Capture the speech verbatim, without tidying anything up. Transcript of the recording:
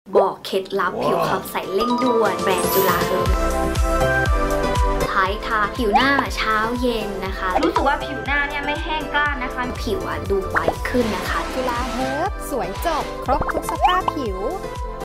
บอกเคล็ดลับ wow. ผิวขาวใสเร่งด่วนแบรนด์จุฬาเฮิร์บใช้ทาผิวหน้าเช้าเย็นนะคะรู้สึกว่าผิวหน้าเนี่ยไม่แห้งกร้านนะคะผิวดูไวขึ้นนะคะจุฬาเฮิร์บสวยจบครบทุกสภาพผิว